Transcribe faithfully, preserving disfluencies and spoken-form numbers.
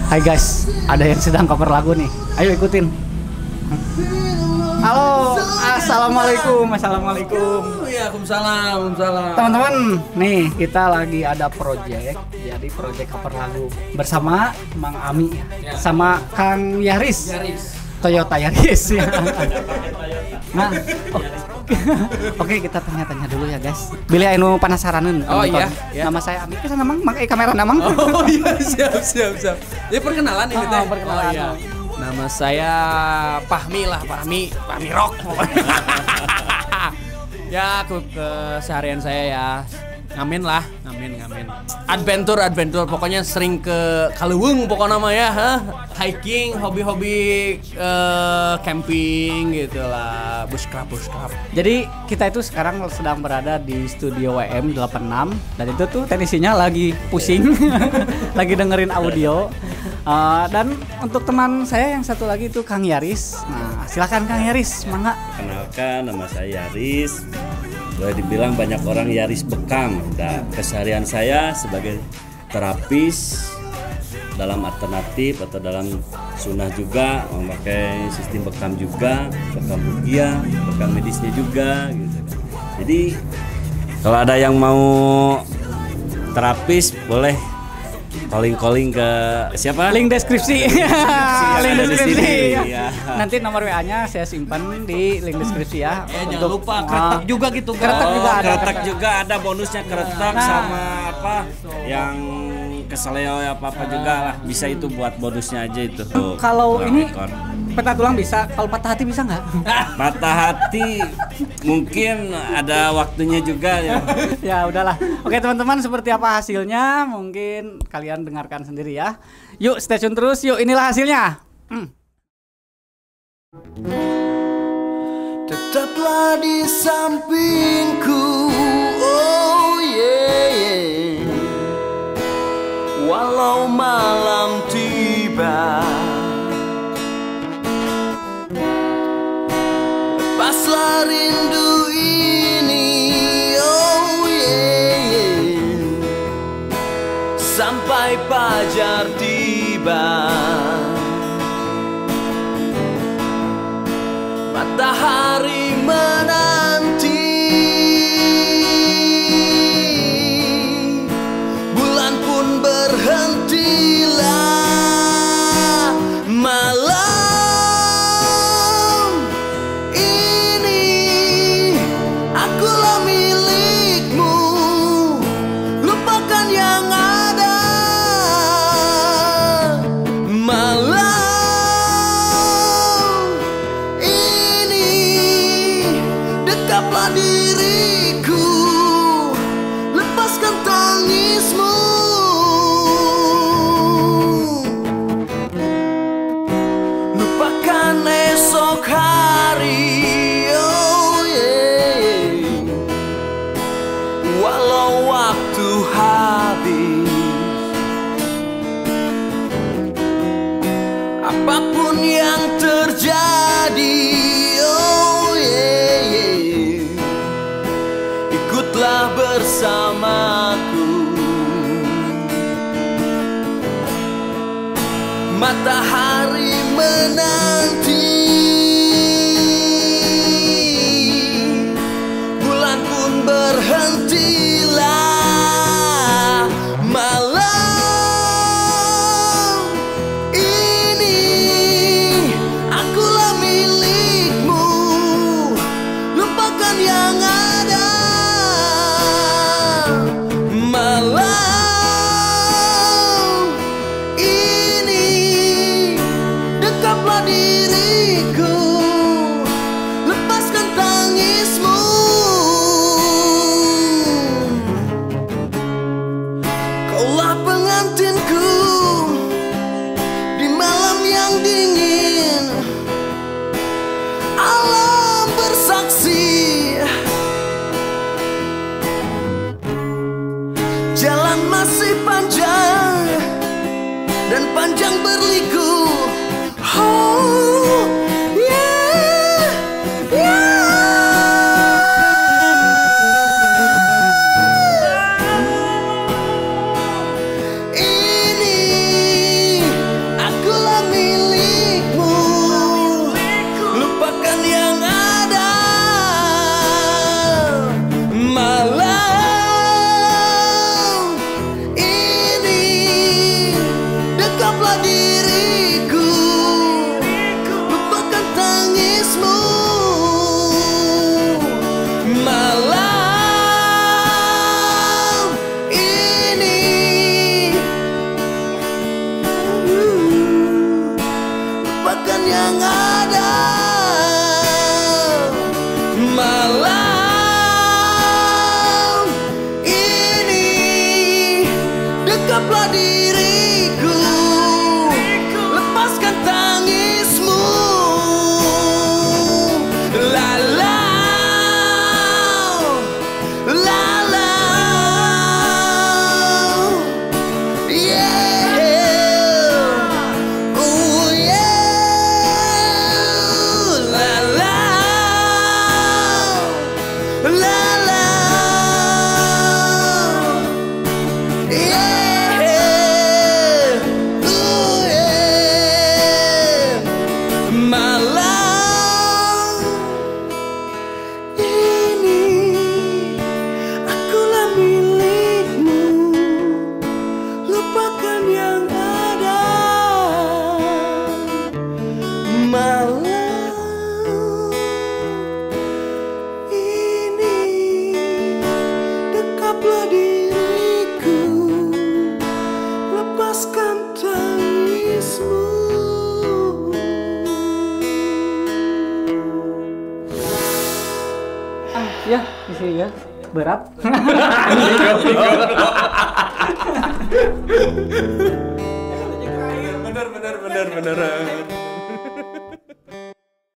Hai guys, ada yang sedang cover lagu nih. Ayo ikutin. Halo, assalamualaikum, assalamualaikum. Waalaikumsalam, salam. Teman-teman, nih kita lagi ada project, jadi project cover lagu bersama Mang Ami, ya. Sama Kang Yaris. Yaris. Toyota Yaris ya. Nah, oh. Oke, kita tanya-tanya dulu ya guys. Bila anu penasaranan. Oh iya, ya. Nama saya Ami. Kesana Mang, pakai kamera namang. Oh iya, siap siap siap. Jadi perkenalan ini teh. Oh, perkenalan. Oh, iya. Nama saya Fahmi lah, Fahmi, Fahmi Rock. Ya, ke keseharian saya ya ngamen lah, ngamen ngamen. Adventure adventure, pokoknya sering ke Kaleweng pokoknya nama ya, huh? Hiking, hobi-hobi uh, camping gitu lah, bushcraft bushcraft. Jadi kita itu sekarang sedang berada di studio W M delapan enam dan itu tuh teknisinya lagi pusing, lagi dengerin audio. Uh, dan untuk teman saya yang satu lagi itu Kang Yaris. Nah, silakan Kang Yaris, mangga. Kenalkan, nama saya Yaris. Boleh dibilang banyak orang Yaris bekam. Nah, keseharian saya sebagai terapis dalam alternatif atau dalam sunnah juga, memakai sistem bekam juga, bekam ruqyah, bekam medisnya juga gitu. Jadi kalau ada yang mau terapis boleh calling-calling ke siapa? Link deskripsi. Link deskripsi. Ya. Nanti nomor W A-nya saya simpan di link deskripsi ya. Eh, jangan lupa kretek juga gitu. Kretek Oh, juga ada. kretek juga ada bonusnya kretek Nah. sama apa yang keseleo apa apa juga lah, bisa itu buat bonusnya aja itu. Tuh, Kalau tulang ini ekor. patah tulang bisa, kalau patah hati bisa nggak? Patah hati mungkin ada waktunya juga ya. Ya udahlah. Oke teman-teman, seperti apa hasilnya mungkin kalian dengarkan sendiri ya. Yuk stay tune terus, yuk inilah hasilnya. Hmm. Tetaplah di sampingku, oh yeah, yeah. Walau malam tiba, lepaslah rindu ini, oh yeah, yeah. Sampai fajar tiba, matahari menanti, bulan pun berhentilah. Malam ini akulah milikmu, lupakan yang ada. Malam ini dekaplah diriku, lepaskan tangismu. Lupakan esok hari, oh yeah. Walau waktu habis, apapun yang terjadi, oh yeah, yeah. Ikutlah bersamaku. Matahari menanti, bulan pun berhentilah. Malam ini akulah milikmu, lupakan yang ada. Malam ini dekaplah diriku, lepaskan tangismu. Kaulah pengantinku di malam yang dingin. Alam bersaksi, jalan masih panjang dan panjang berliku. Oh yeah, yeah. Malam ini dekaplah diriku, lepaskan tangismu. Lalau, lalau, yeah, oh yeah, lalau, lalau, yeah, oh yeah. Malam ini akulah milikmu, lupakan yang ada. Malam ini dekaplah diriku, lepaskan tangismu. Ah, ya, isi ya. Berat. Bener bener bener bener.